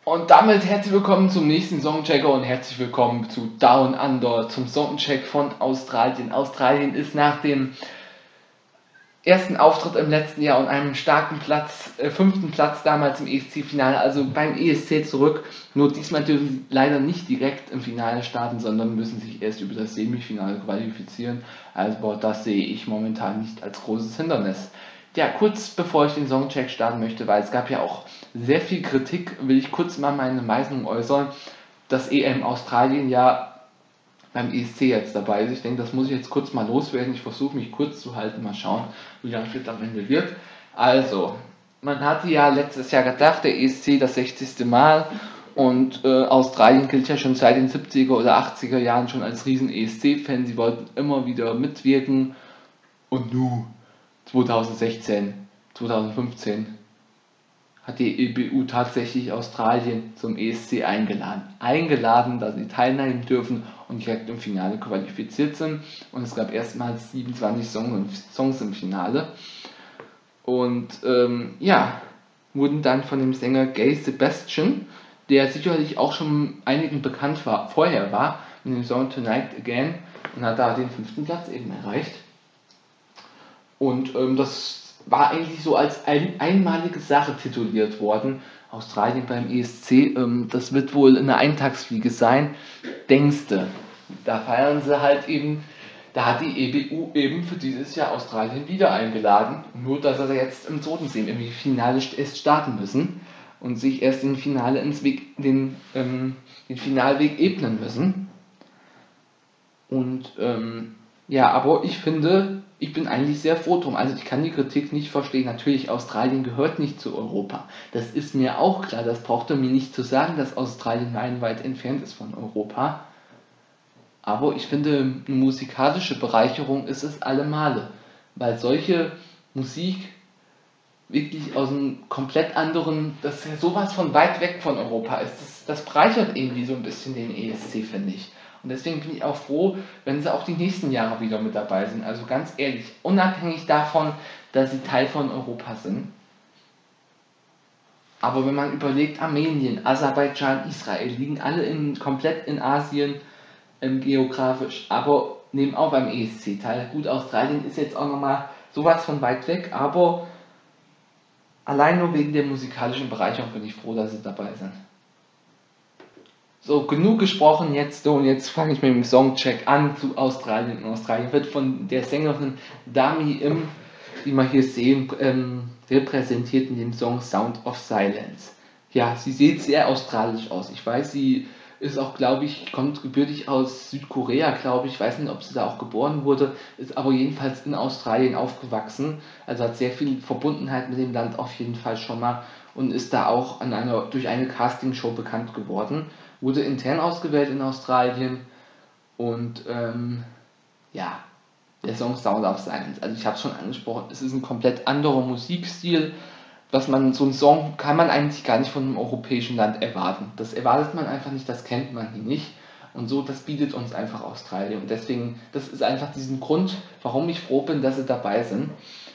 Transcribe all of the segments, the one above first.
Und damit herzlich willkommen zum nächsten Songchecker und herzlich willkommen zu Down Under, zum Songcheck von Australien. Australien ist nach dem ersten Auftritt im letzten Jahr und einem starken Platz, 5. Platz damals im ESC-Finale, also beim ESC zurück. Nur diesmal dürfen sie leider nicht direkt im Finale starten, sondern müssen sich erst über das Semifinale qualifizieren. Also das sehe ich momentan nicht als großes Hindernis. Ja, kurz bevor ich den Songcheck starten möchte, weil es gab ja auch sehr viel Kritik, will ich kurz mal meine Meinung äußern, dass EM Australien ja beim ESC jetzt dabei ist. Ich denke, das muss ich jetzt kurz mal loswerden. Ich versuche mich kurz zu halten, mal schauen, wie lange es am Ende wird. Also, man hatte ja letztes Jahr gedacht, der ESC das 60. Mal und Australien gilt ja schon seit den 70er oder 80er Jahren schon als riesen ESC-Fan. Sie wollten immer wieder mitwirken und nun 2016, 2015 hat die EBU tatsächlich Australien zum ESC eingeladen. Eingeladen, dass sie teilnehmen dürfen und direkt im Finale qualifiziert sind. Und es gab erstmals 27 Songs im Finale. Und ja, wurden dann von dem Sänger Gay Sebastian, der sicherlich auch schon einigen bekannt war, vorher war, mit dem Song Tonight Again und hat da den 5. Platz eben erreicht. Und das war eigentlich so als einmalige Sache tituliert worden. Australien beim ESC, das wird wohl eine Eintagsfliege sein, denkste. Da feiern sie halt eben, da hat die EBU eben für dieses Jahr Australien wieder eingeladen. Nur, dass sie jetzt im Bodensee im Finale erst starten müssen und sich erst den Finalweg ebnen müssen. Und ja, aber ich finde, ich bin eigentlich sehr froh drum. Also ich kann die Kritik nicht verstehen. Natürlich, Australien gehört nicht zu Europa. Das ist mir auch klar. Das braucht er mir nicht zu sagen, dass Australien meilenweit entfernt ist von Europa. Aber ich finde, eine musikalische Bereicherung ist es allemale. Weil solche Musik wirklich aus einem komplett anderen, das ist ja sowas von weit weg von Europa ist. Das bereichert irgendwie so ein bisschen den ESC, finde ich. Und deswegen bin ich auch froh, wenn sie auch die nächsten Jahre wieder mit dabei sind. Also ganz ehrlich, unabhängig davon, dass sie Teil von Europa sind. Aber wenn man überlegt, Armenien, Aserbaidschan, Israel liegen alle komplett in Asien geografisch, aber nehmen auch beim ESC teil. Gut, Australien ist jetzt auch nochmal sowas von weit weg, aber allein nur wegen der musikalischen Bereicherung bin ich froh, dass sie dabei sind. So, genug gesprochen jetzt und jetzt fange ich mit dem Songcheck an zu Australien. Australien wird von der Sängerin Dami Im, die wir hier sehen, repräsentiert in dem Song Sound of Silence. Ja, sie sieht sehr australisch aus. Ich weiß, sie ist auch, glaube ich, kommt gebürtig aus Südkorea, glaube ich. Ich weiß nicht, ob sie da auch geboren wurde, ist aber jedenfalls in Australien aufgewachsen. Also hat sehr viel Verbundenheit mit dem Land auf jeden Fall schon mal und ist da auch durch eine Castingshow bekannt geworden. Wurde intern ausgewählt in Australien und ja, der Song Sound of Silence. Also ich habe es schon angesprochen, es ist ein komplett anderer Musikstil. So einen Song kann man eigentlich gar nicht von einem europäischen Land erwarten. Das erwartet man einfach nicht, das kennt man hier nicht. Und so, das bietet uns einfach Australien. Und deswegen, das ist einfach diesen Grund, warum ich froh bin, dass sie dabei sind.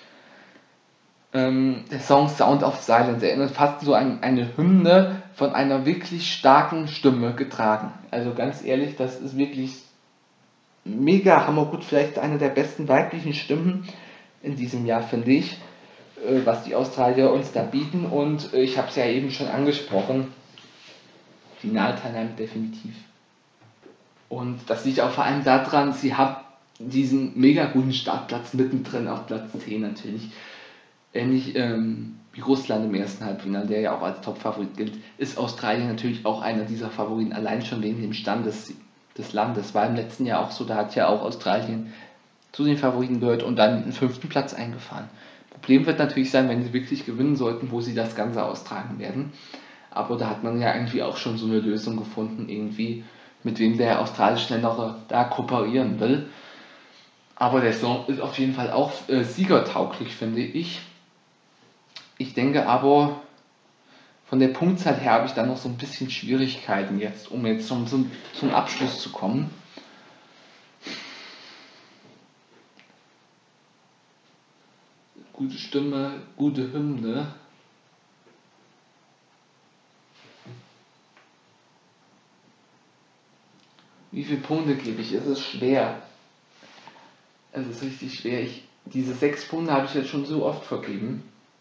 Der Song Sound of Silence erinnert fast so an eine Hymne von einer wirklich starken Stimme getragen. Also ganz ehrlich, das ist wirklich mega hammergut, vielleicht eine der besten weiblichen Stimmen in diesem Jahr, finde ich, was die Australier uns da bieten. Und ich habe es ja eben schon angesprochen, Finalteilnahme definitiv. Und das liegt auch vor allem daran, sie haben diesen mega guten Startplatz mittendrin auf Platz 10 natürlich. Ähnlich wie Russland im ersten Halbfinale, der ja auch als Top-Favorit gilt, ist Australien natürlich auch einer dieser Favoriten, allein schon wegen dem Stand des Landes. War im letzten Jahr auch so, da hat ja auch Australien zu den Favoriten gehört und dann den 5. Platz eingefahren. Problem wird natürlich sein, wenn sie wirklich gewinnen sollten, wo sie das Ganze austragen werden. Aber da hat man ja irgendwie auch schon so eine Lösung gefunden, irgendwie, mit wem der australische Länder da kooperieren will. Aber der Song ist auf jeden Fall auch siegertauglich, finde ich. Ich denke aber, von der Punktzahl her habe ich da noch so ein bisschen Schwierigkeiten jetzt, um jetzt zum Abschluss zu kommen. Gute Stimme, gute Hymne. Wie viele Punkte gebe ich? Es ist schwer. Es ist richtig schwer. Diese 6 Punkte habe ich jetzt schon so oft vergeben.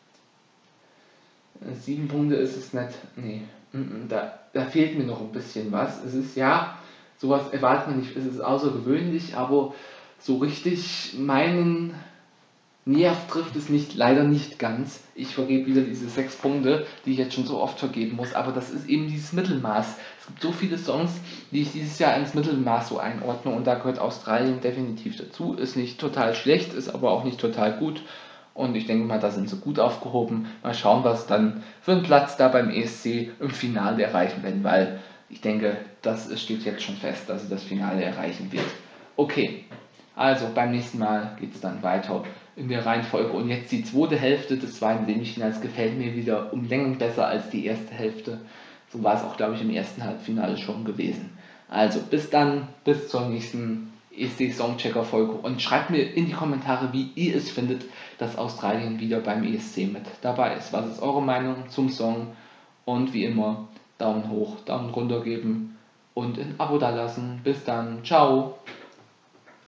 7 Punkte ist es nicht. Nee, da fehlt mir noch ein bisschen was. Es ist ja, sowas erwartet man nicht, es ist außergewöhnlich, aber so richtig meinen Nerv trifft es nicht, leider nicht ganz. Ich vergebe wieder diese 6 Punkte, die ich jetzt schon so oft vergeben muss, aber das ist eben dieses Mittelmaß. Es gibt so viele Songs, die ich dieses Jahr ins Mittelmaß so einordne und da gehört Australien definitiv dazu. Ist nicht total schlecht, ist aber auch nicht total gut und ich denke mal, da sind sie gut aufgehoben. Mal schauen, was dann für einen Platz da beim ESC im Finale erreichen werden, weil ich denke, das steht jetzt schon fest, dass sie das Finale erreichen wird. Okay, also beim nächsten Mal geht es dann weiter in der Reihenfolge. Und jetzt die zweite Hälfte des zweiten Semifinals gefällt mir wieder um Längen besser als die erste Hälfte. So war es auch, glaube ich, im ersten Halbfinale schon gewesen. Also bis dann, bis zur nächsten ESC Songchecker Folge und schreibt mir in die Kommentare, wie ihr es findet, dass Australien wieder beim ESC mit dabei ist. Was ist eure Meinung zum Song? Und wie immer, Daumen hoch, Daumen runter geben und ein Abo da lassen. Bis dann, ciao!